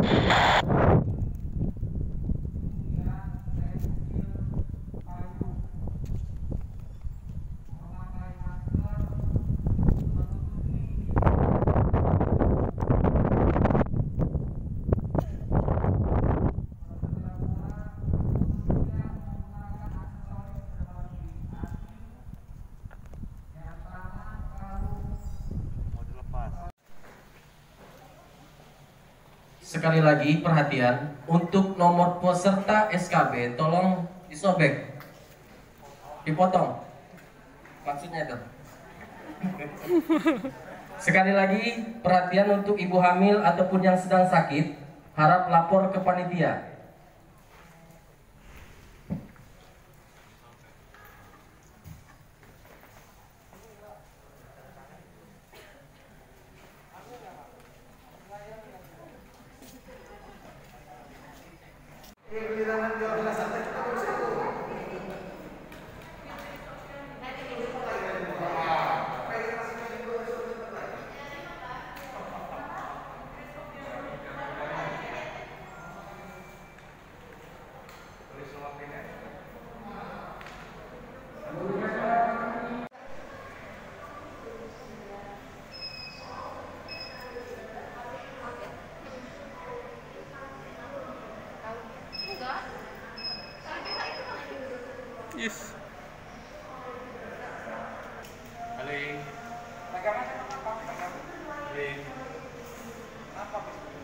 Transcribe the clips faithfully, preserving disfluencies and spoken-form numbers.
Sekali lagi perhatian, untuk nomor peserta S K B tolong disobek, dipotong, maksudnya itu. Sekali lagi perhatian untuk ibu hamil ataupun yang sedang sakit, harap lapor ke panitia. Yes. Aling. Pegangan apa? Pegangan. Aling. Apa?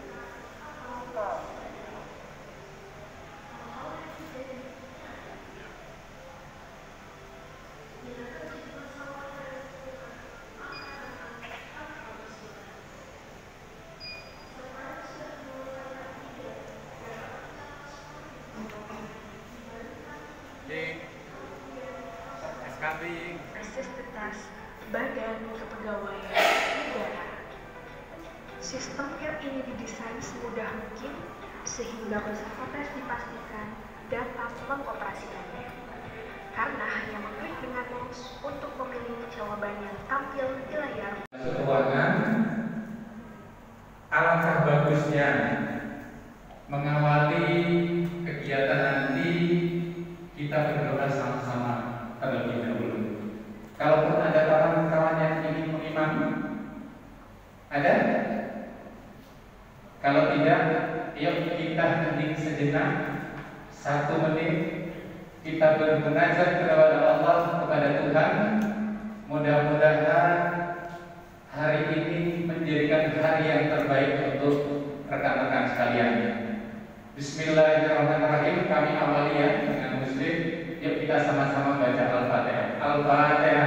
Aling. S K B. Asesoritas Badan Kepegawaian Negara. Sistemnya ini didesain semudah mungkin sehingga peserta tes dipastikan dapat mengoperasikannya. Karena hanya mengklik dengan mouse untuk memilih jawaban yang tampil di layar. Keuangan, alangkah bagusnya mengawali kegiatan nanti kita berdoa sama-sama terlebih dahulu. Kalaupun ada kawan-kawan yang ingin mengimami, ada? Kalau tidak, yuk kita hening sejenak, satu menit, kita bermunajat kepada Allah, kepada Tuhan. Mudah-mudahan hari ini menjadikan hari yang terbaik untuk rekan-rekan sekalian. Bismillahirrahmanirrahim. Kami awali ya dengan Muslim. Yuk kita sama-sama baca Al-Fatihah. Al-Fatihah.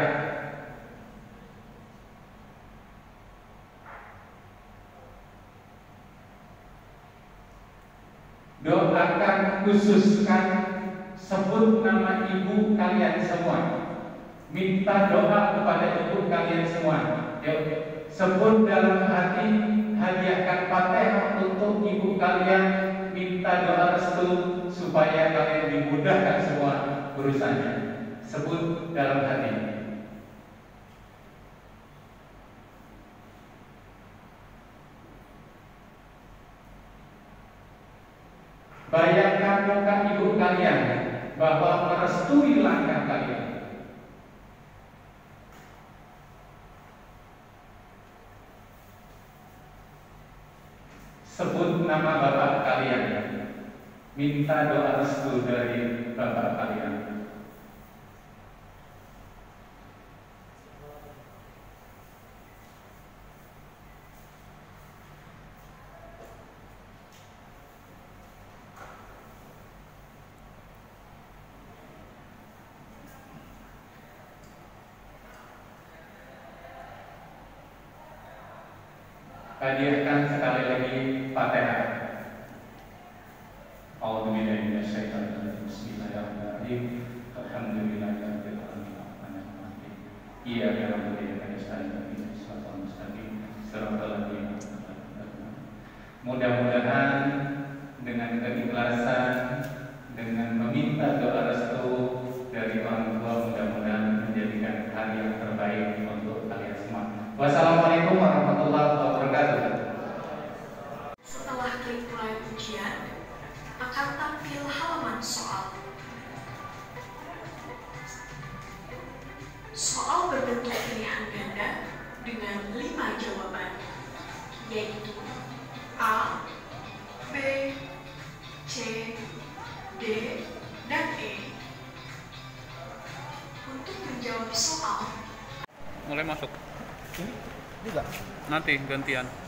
Doakan, khususkan, sebut nama ibu kalian semua. Minta doa kepada ibu kalian semua. Yuk, sebut dalam hati, hadiahkan Fatihah untuk ibu kalian. Minta doa restu supaya kalian dimudahkan semua urusannya. Sebut dalam hati. Bayangkan muka ibu kalian bahwa merestui langkah kalian. Sebut nama bapak kalian. Minta doa restu dari bapak kalian. Hadiahkan sekali lagi Fatihah. A'udzubillahi minasyaitonir rajim. Bismillahirrahmanirrahim. Alhamdulillahirabbil alamin. Iyyaka na'budu wa iyyaka nasta'in. Ihdinas siratal mustaqim. Shiratal ladzina an'amta 'alaihim. Mudah-mudahan dengan keikhlasan, dengan meminta doa restu dari orang tua, mudah-mudahan menjadikan hari yang terbaik untuk kalian semua. Wassalamualaikum warahmatullahi wabarakatuh. Setelah klik mulai Pilihlah jawaban, yaitu A, B, C, D, dan E. Untuk menjawab soal, Mulai masuk. Ini juga. Nanti gantian.